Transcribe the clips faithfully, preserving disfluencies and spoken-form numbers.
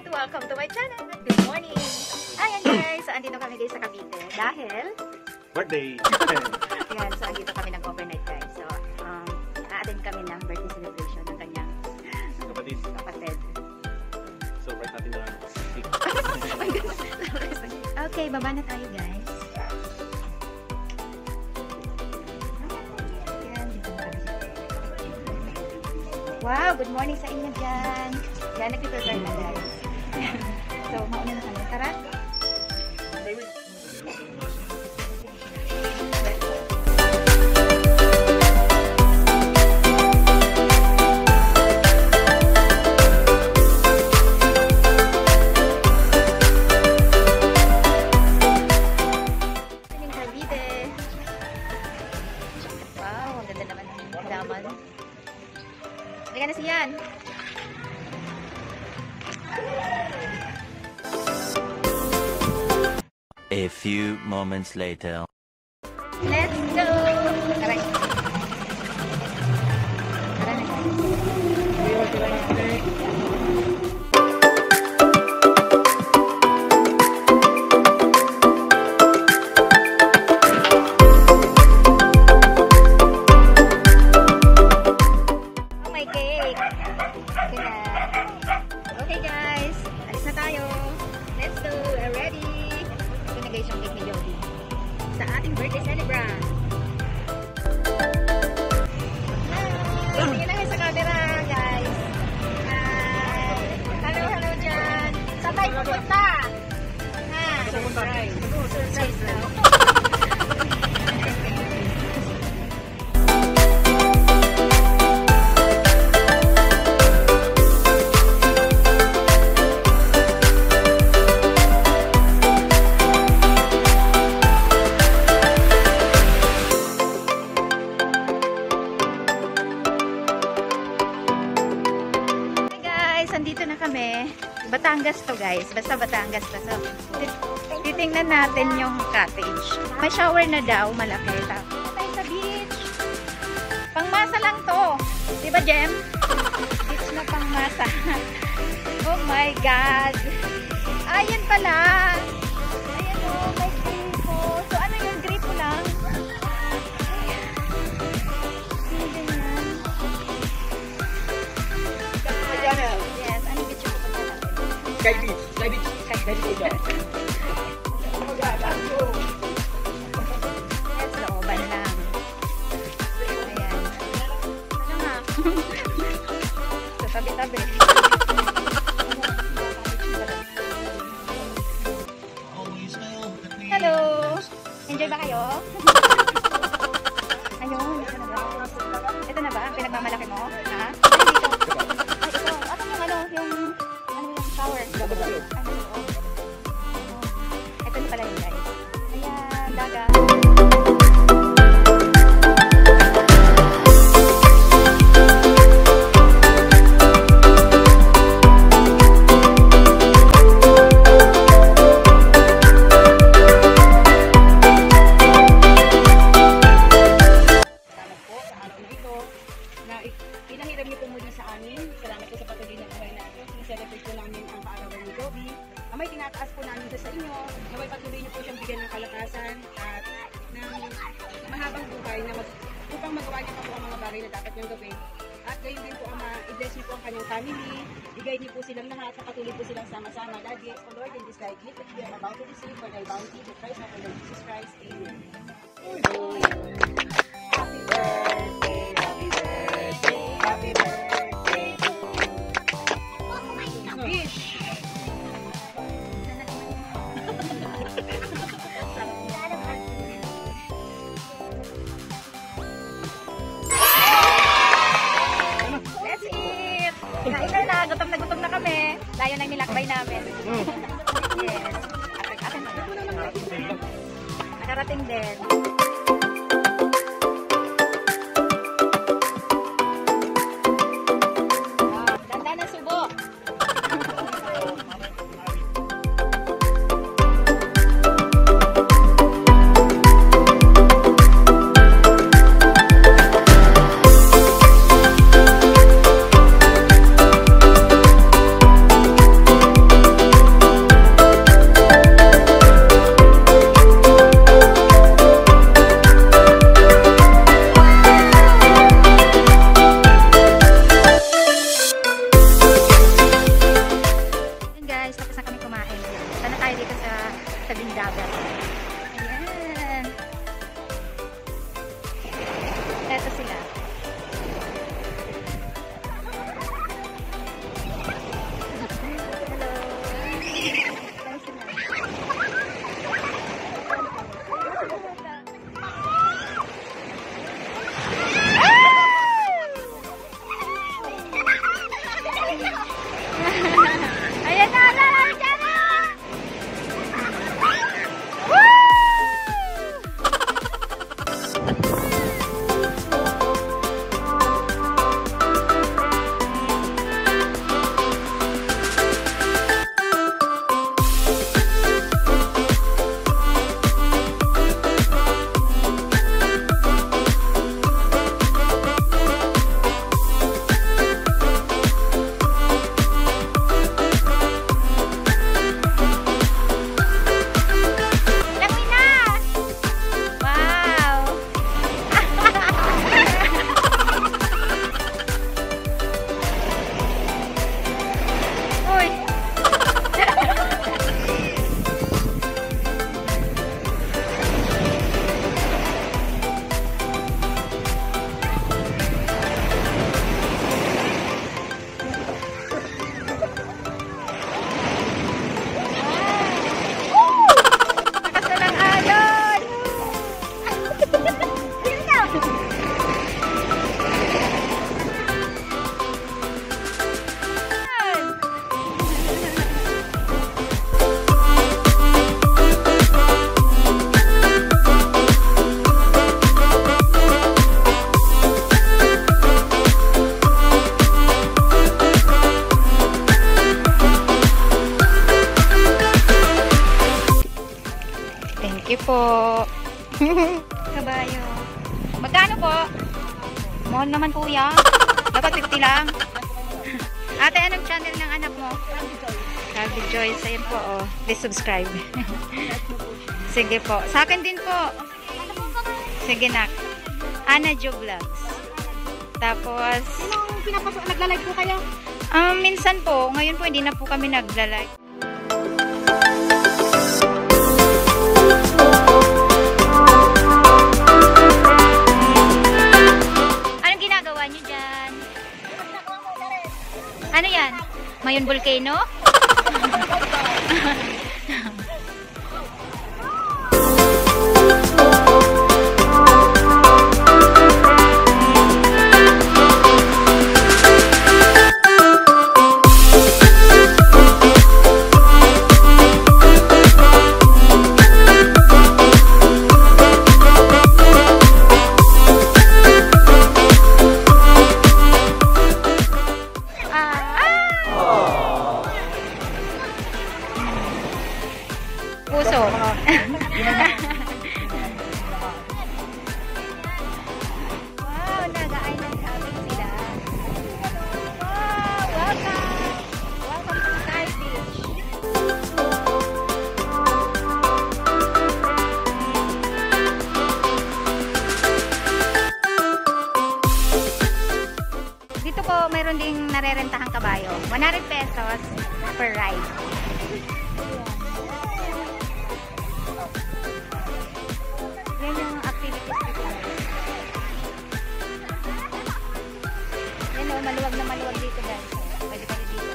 welcome to my channel. Good morning! Ayan guys, so andito kami guys sa Cavite dahil birthday! Ayan, so andito kami nag-overnight guys. So, um, a-attend kami ng birthday celebration ng kanyang kapatid. kapatid. So, right natin na okay, baba na tayo guys. Wow, good morning sa inyo dyan. Yan, nag-prepare na guys. So, mauna na kami. Tara. Wow, ang ganda naman ng daman. Halika na siyan. A few moments later. Let's go! Aray. Oh my cake! Okay guys, alis na tayo. Let's go! We're ready! Ito na guys yung cake ni Jody sa ating birthday celebrant. Hi! Tingin na kayo sa camera guys. Hi! Hello, hello dyan. Saan tayo pupunta? Ha? Surprise. Surprise lang. Andito na kami. Batangas to guys. Basta Batangas to. So, titingnan natin yung cottage. May shower na daw. Malaki. Tapos tayo sa beach. Pangmasa lang to. Diba, Jem? Beach na pangmasa. Oh my God. Ayan pala. Ayan o. Oh, may gripo. So, ano yung gripo lang? Sky Beach! Sky Beach! Sky Beach! Yes, looban lang. Ayan. Ano nga? So, tabi-tabi. Hello! Enjoy ba kayo? Ayun, ito na ba? Ito na ba? Pinagmamalaki mo? Ha? Ay, dito. Ay, ito. Ano yung ano? Yung shower. Ito na pala yun guys. Ayan, daga. Salamat po sa araw na ito na pinahiram niyo po muli sa amin. Salamat po sa patuloy na buhay na ito. Sincelebrate po namin ang kaarawan ni Joby. Amay tinataas po namin sa inyo. Naway patuloy niyo po siyang bigyan ng kalakasan at ng mahabang buhay na mag, upang magawa niya pa po ang mga bagay na dapat niyang gawin. At gayon din po ang ma-bless niyo po ang kanyang family. I-guide niyo po silang lahat na patuloy po silang sama-sama. God bless, O Lord, in this thy gift that we are about to receive for thy bounty to Christ our Lord Jesus Christ. Amen. Happy birthday, happy birthday, happy birthday to you. Fish! Let's eat! Kain na na! Gutom na gutom na kami. Layo na yung nilakbay namin. Yes. Atin-atin na. Nakarating din. Ganda na subo! po. Kabayo. Magkano po? Mahal naman kuya. Dapat fifty lang. Ate, anong channel ng anak mo? Calvin Joyce. Ayun po, oh. Please subscribe. Sige po. Sa akin din po. Sige na. Ana Jo Vlogs. Tapos, Sinong pinapasok? Nagla-live po kayo? um, minsan po, ngayon po hindi na po kami nagla-live. Anong ginagawa niyo dyan? Ano yan? Mayon volcano? Puso. Wow, nag-island hopping sila. Wow, welcome. Welcome to Sky Beach. Dito po, mayroon ding narerentahang kabayo. one hundred pesos per ride. Yan yung activities dito. Yan o, maluwag na maluwag dito guys. Pwede kayo dito.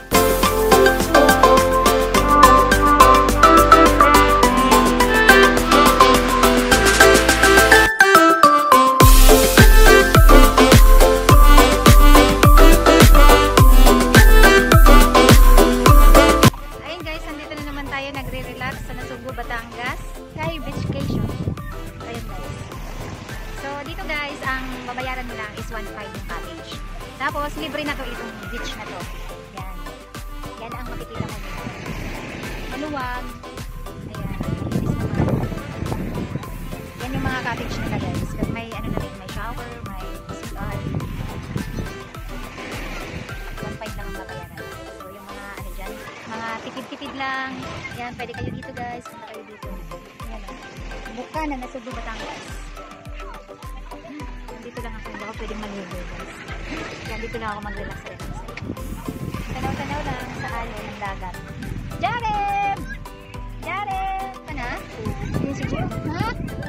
Ayun guys, nandito na naman tayo nagre-relax sa Nasugbu, Batangas. Sky Beachcation. Ayun guys. So, dito guys, ang babayaran mo lang is one point five yung package. Tapos, libre na to itong beach na to. Yan. Yan ang makikita mo dito. Maluwag. Ayan. Malinis naman. Yan yung mga cottage nila guys. Kasi may ano na rin, may shower, may C R. one point five lang ang babayaran. So, yung mga ano dyan, mga tipid-tipid lang. Yan, pwede kayo dito guys. Punta kayo dito. Yan. Buka na Nasugbu, Batangas. Dito lang ako, hindi ako pwedeng maligo guys. Kaya dito lang ako mag-relax relax. Tanaw-tanaw lang sa alon ng dagat. Jarem! Jarem! Ka na? Yung si Jim? Ha?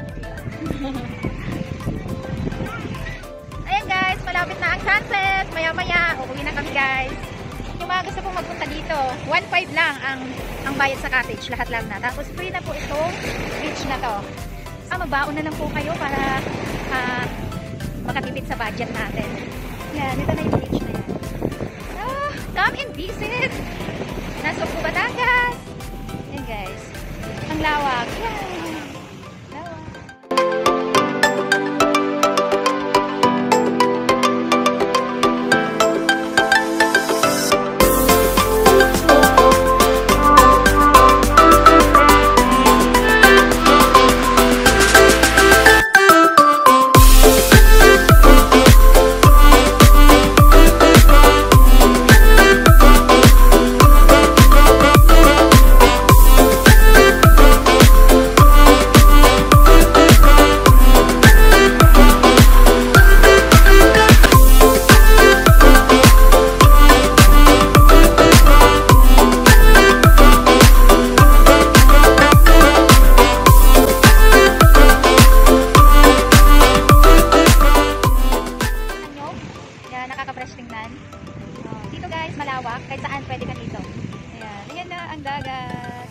Ayan guys, malapit na ang sunset. Maya-maya, uuwi na kami guys. Yung mga gusto pong magpunta dito, one point five lang ang ang bayad sa cottage. Lahat lang na. Tapos free na po itong beach na to. Ah, magbaon na lang po kayo para uh, makatipid sa budget natin. Yan, ito na yung beach na yan. Ah, come and visit! Nasugbu, Batangas! Yan guys. Ang lawak. Yan! Lawak. Nakaka-fresh tingnan. Uh, dito guys, malawak. Kahit saan pwede ka dito. Ayan. Ayan na ang dagat.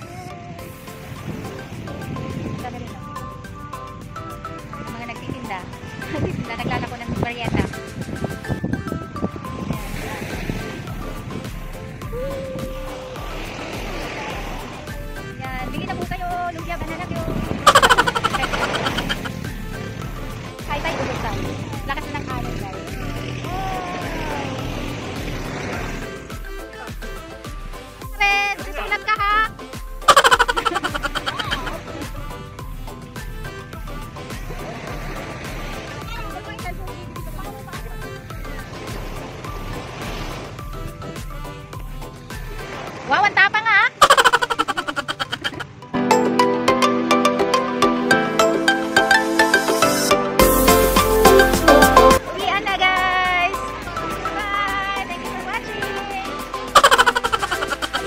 Dami rin oh. Yung mga nagtitinda. Nagtitinda. Naglalako ng merienda. Ayan. Bigyan na po kayo. Lumpia, banana kayo. Kahit tayo ulog tayo. Lakas na ng alon guys. Susulat ka ha?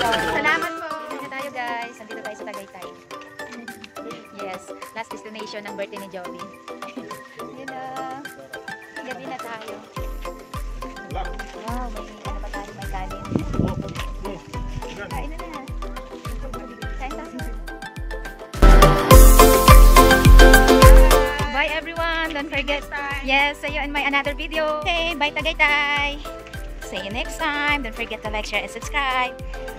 Salamat po. Dito na tayo guys. Nandito tayo sa Tagaytay. Yes. Last destination ng birthday ni Joby. Yun na. Gabi na tayo. Wow, may ano pa tayo, may kanin. Kain na na. Kain tayo. Bye everyone. Don't forget. Yes, see you in my another video. Okay, bye Tagaytay. See you next time. Don't forget to like, share, and subscribe.